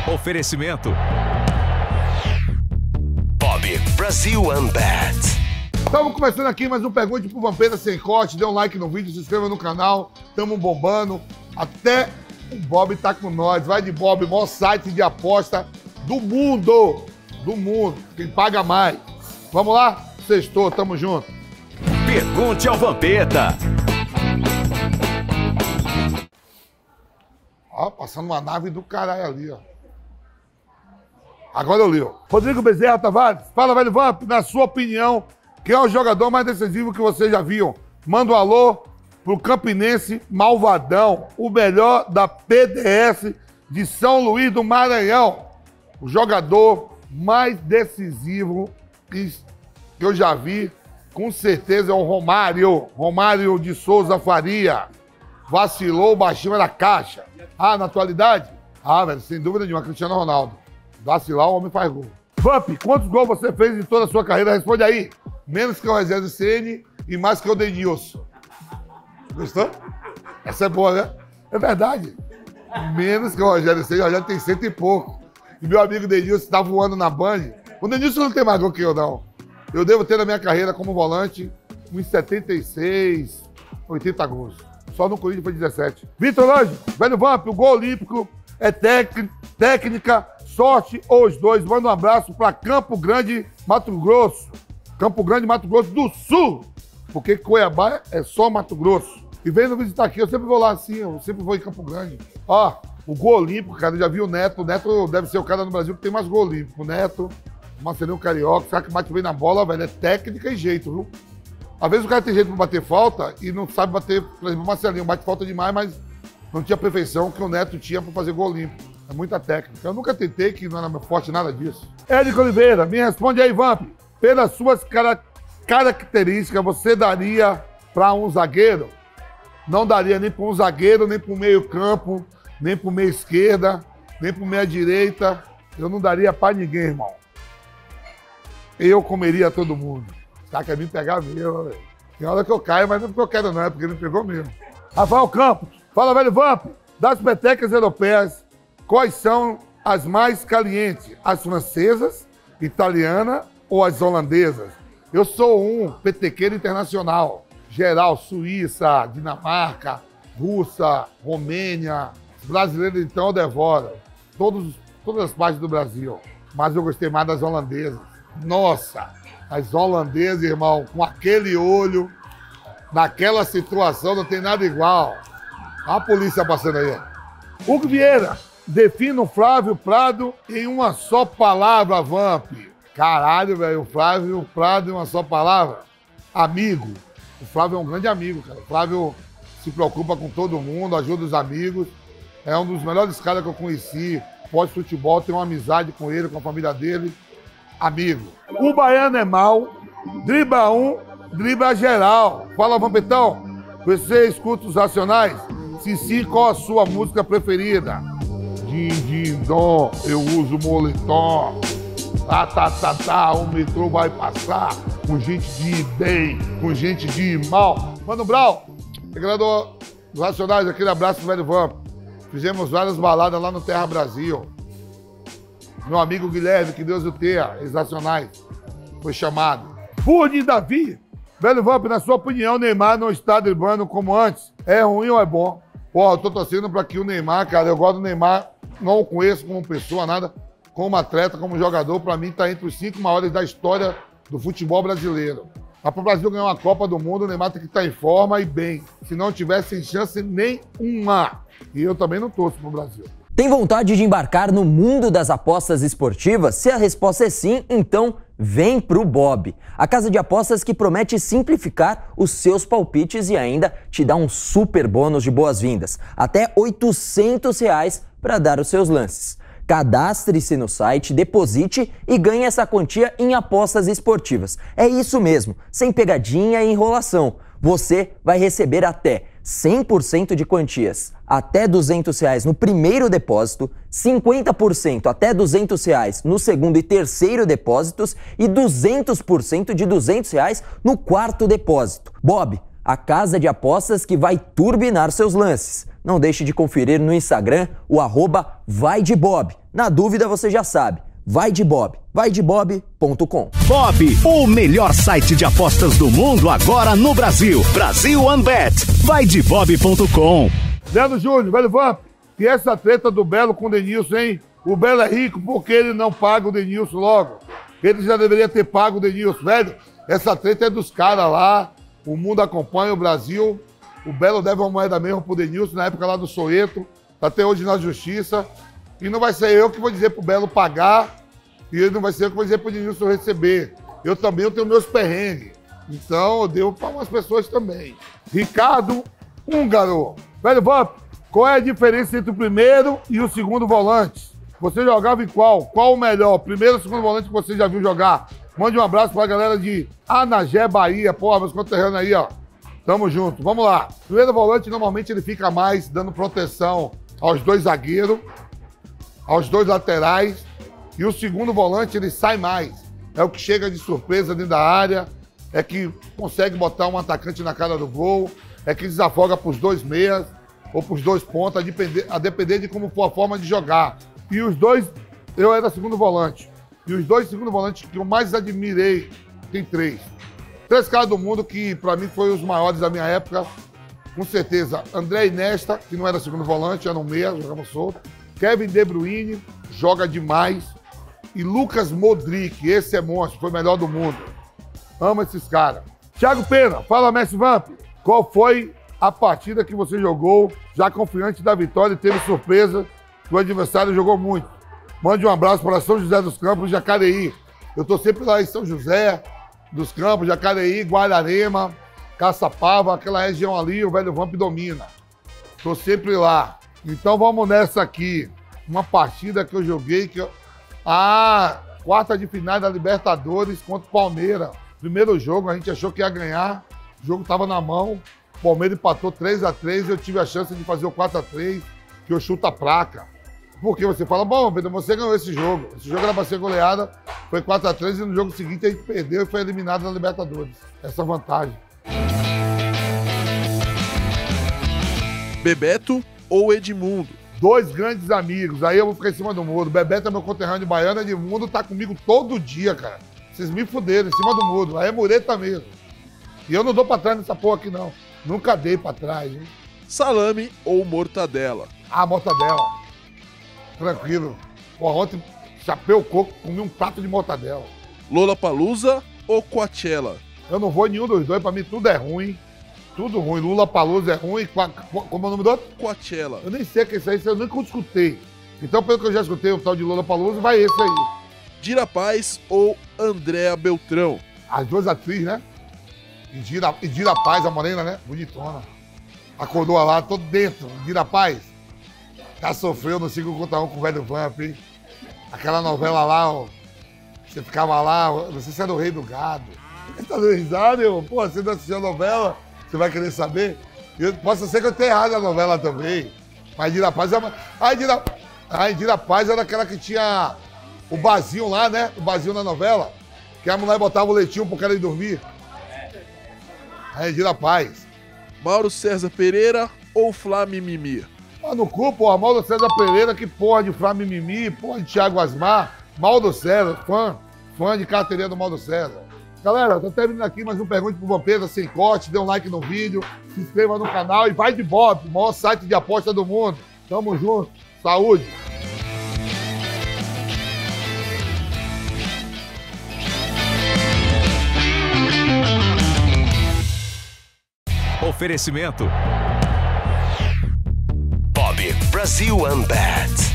Oferecimento Bob Brasil Unbat. Estamos começando aqui mais um Pergunte pro Vampeta Sem Corte. Dê um like no vídeo, se inscreva no canal. Estamos bombando. Até o Bob tá com nós. Vai de Bob, maior site de aposta do mundo. Do mundo. Quem paga mais. Vamos lá? Sextou, tamo junto. Pergunte ao Vampeta. Ó, passando uma nave do caralho ali, ó. Agora eu li, ó. Rodrigo Bezerra Tavares. Fala, velho Vamp. Na sua opinião, quem é o jogador mais decisivo que vocês já viram? Manda um alô pro Campinense Malvadão, o melhor da PDS de São Luís do Maranhão. O jogador mais decisivo que eu já vi, com certeza, é o Romário. Romário de Souza Faria. Vacilou, o baixinho era caixa. Ah, na atualidade? Ah, velho, sem dúvida nenhuma, Cristiano Ronaldo. Vacilar, o homem faz gol. Vamp, quantos gols você fez em toda a sua carreira? Responde aí. Menos que o Rogério Ceni e mais que o Denilson. Gostou? Essa é boa, né? É verdade. Menos que o Rogério Ceni. O Rogério tem 100 e pouco. E meu amigo Denilson tá voando na Band. O Denilson não tem mais gol que eu, não. Eu devo ter na minha carreira como volante uns 76, 80 gols. Só no Corinthians foi 17. Vitor Lange, velho Vamp, o gol olímpico é técnica, sorte ou os dois. Manda um abraço para Campo Grande, Mato Grosso. Campo Grande, Mato Grosso do Sul. Porque Cuiabá é só Mato Grosso. E vem nos visitar aqui, eu sempre vou lá assim, eu sempre vou em Campo Grande. Ó, o gol olímpico, cara, eu já vi o Neto. O Neto deve ser o cara no Brasil que tem mais gol olímpico. O Neto, o Marcelinho Carioca, sabe que bate bem na bola, velho, é técnica e jeito, viu? Às vezes o cara tem jeito pra bater falta e não sabe bater, por exemplo, o Marcelinho bate falta demais, mas não tinha a perfeição que o Neto tinha pra fazer gol olímpico. É muita técnica. Eu nunca tentei, que não era meu forte nada disso. Érico Oliveira, me responde aí, Vamp. Pelas suas características, você daria para um zagueiro? Não daria nem para um zagueiro, nem para o meio campo, nem para o meio esquerda, nem para o meia direita. Eu não daria para ninguém, irmão. Eu comeria todo mundo. Tá, quer me pegar mesmo, velho. Tem hora que eu caio, mas não é porque eu quero não, é porque ele pegou mesmo. Rafael Campos, fala, velho Vamp. Das petecas europeias, quais são as mais calientes? As francesas, italiana ou as holandesas? Eu sou um petequeiro internacional. Geral, Suíça, Dinamarca, Rússia, Romênia. Brasileiro, então, eu devoro. Todas as partes do Brasil. Mas eu gostei mais das holandesas. Nossa, as holandesas, irmão, com aquele olho, naquela situação, não tem nada igual. Olha a polícia passando aí. Hugo Vieira, defina o Flávio Prado em uma só palavra, Vamp. Caralho, velho, o Flávio Prado em uma só palavra. Amigo. O Flávio é um grande amigo, cara. O Flávio se preocupa com todo mundo, ajuda os amigos. É um dos melhores caras que eu conheci. Pós-futebol, tenho uma amizade com ele, com a família dele. Amigo. O baiano é mau. Dribla um, dribla geral. Fala, Vampetão. Você escuta os Racionais? Se sim, qual a sua música preferida? Din, din, dom, eu uso moletom. O metrô vai passar com gente de bem, com gente de mal. Mano Brau, vereador dos Racionais, aquele abraço do velho Vamp. Fizemos várias baladas lá no Terra Brasil. Meu amigo Guilherme, que Deus o tenha, ex-Racionais, foi chamado. Burni Davi, velho Vamp, na sua opinião, o Neymar não está driblando como antes? É ruim ou é bom? Pô, eu tô torcendo pra que o Neymar, cara, eu gosto do Neymar, não o conheço como pessoa, nada. Como atleta, como jogador, para mim está entre os 5 maiores da história do futebol brasileiro. Mas para o Brasil ganhar uma Copa do Mundo, o Neymar tem que estar em forma e bem. Se não tivesse sem chance nenhuma. E eu também não torço para o Brasil. Tem vontade de embarcar no mundo das apostas esportivas? Se a resposta é sim, então vem pro Bob. A casa de apostas que promete simplificar os seus palpites e ainda te dá um super bônus de boas-vindas. Até R$ 800 para dar os seus lances. Cadastre-se no site, deposite e ganhe essa quantia em apostas esportivas. É isso mesmo, sem pegadinha e enrolação. Você vai receber até 100% de quantias até R$ 200 no primeiro depósito, 50% até R$ 200 no segundo e terceiro depósitos e 200% de R$ 200 no quarto depósito. Bob, a casa de apostas que vai turbinar seus lances. Não deixe de conferir no Instagram o @vaidebob. Na dúvida, você já sabe. Vai de Bob, vaidebob.com. Bob, o melhor site de apostas do mundo agora no Brasil. Brasil OneBet. Vaidebob.com. Leandro Júnior, velho Vamp, e essa treta do Belo com o Denilson, hein? O Belo é rico porque ele não paga o Denilson logo. Ele já deveria ter pago o Denilson, velho. Essa treta é dos caras lá. O mundo acompanha o Brasil. O Belo deve uma moeda mesmo pro Denilson na época lá do Soeto. Tá até hoje na justiça. E não vai ser eu que vou dizer pro Belo pagar. E não vai ser eu que vou dizer pro Denilson receber. Eu também tenho meus perrengues. Então eu devo para umas pessoas também. Ricardo Húngaro. Velho Vamp, qual é a diferença entre o primeiro e o segundo volante? Você jogava em qual? Qual o melhor? Primeiro ou segundo volante que você já viu jogar? Mande um abraço pra galera de Anagé, Bahia. Porra, meus conterrâneos aí, ó. Tamo junto. Vamos lá. Primeiro volante, normalmente ele fica mais dando proteção aos dois zagueiros, aos dois laterais. E o segundo volante, ele sai mais. É o que chega de surpresa dentro da área, é que consegue botar um atacante na cara do gol, é que desafoga pros dois meias ou pros dois pontas, a depender de como for a forma de jogar. E os dois, eu era segundo volante. E os dois segundo volantes que eu mais admirei, tem três. Três caras do mundo que, pra mim, foram os maiores da minha época. Com certeza, André Iniesta, que não era segundo volante, era um meia, jogava solto. Kevin De Bruyne, joga demais. E Lucas Modric, esse é monstro, foi o melhor do mundo. Amo esses caras. Thiago Pena, fala, Mestre Vamp. Qual foi a partida que você jogou, já confiante da vitória e teve surpresa que o adversário jogou muito? Mande um abraço para São José dos Campos, Jacareí. Eu tô sempre lá em São José dos Campos, Jacareí, Guararema, Caçapava, aquela região ali, o velho Vamp domina. Tô sempre lá. Então vamos nessa aqui. Uma partida que eu joguei, quarta de final da Libertadores contra o Palmeiras. Primeiro jogo, a gente achou que ia ganhar. O jogo tava na mão. O Palmeiras empatou 3-3 e eu tive a chance de fazer o 4-3, que eu chuto a placa. Porque você fala, bom, Pedro, você ganhou esse jogo. Esse jogo era para ser goleada, foi 4-3 e no jogo seguinte a gente perdeu e foi eliminado na Libertadores. Essa vantagem. Bebeto ou Edmundo? Dois grandes amigos, aí eu vou ficar em cima do muro. Bebeto é meu conterrâneo baiano, Edmundo tá comigo todo dia, cara. Vocês me fuderam, em cima do muro. Aí é mureta mesmo. E eu não dou pra trás nessa porra aqui, não. Nunca dei pra trás, hein? Salame ou mortadela? Ah, mortadela. Tranquilo. Porra, ontem chapei o coco, comi um prato de mortadela. Lollapalooza ou Coachella? Eu não vou em nenhum dos dois, pra mim tudo é ruim. Tudo ruim. Lollapalooza é ruim. Como é o nome do outro? Coachella. Eu nem sei o que é isso aí, eu nunca escutei. Então, pelo que eu já escutei, o tal de Lollapalooza, vai esse aí. Dira Paz ou Andréa Beltrão? As duas atrizes, né? E Dira Paz, a morena, né? Bonitona. Acordou lá, todo dentro. Dira Paz. Já sofreu no 5 contra 1 com o velho Vamp, hein? Aquela novela lá, ó. Você ficava lá, não sei se era o Rei do Gado. Você tá dando risada, eu? Pô, você não assistiu a novela? Você vai querer saber? Posso ser que eu tenha errado a novela também. Mas Dira Paz é uma... Dira Paz era aquela que tinha o Bazinho lá, né? O Bazinho na novela. Que a mulher botava o leitinho pro cara ir dormir. Aí, Dira Paz. Mauro César Pereira ou Flá Mimimi? No cu, porra, Mauro César Pereira, que porra de Flá Mimimi, porra de Thiago Asmar, Mauro César, fã de carteirinha do Mauro César. Galera, tô terminando aqui mais um Pergunte pro Vampeta sem corte, dê um like no vídeo, se inscreva no canal e vai de Bob, o maior site de aposta do mundo. Tamo junto, saúde! Oferecimento Bob, Brasil OneBet.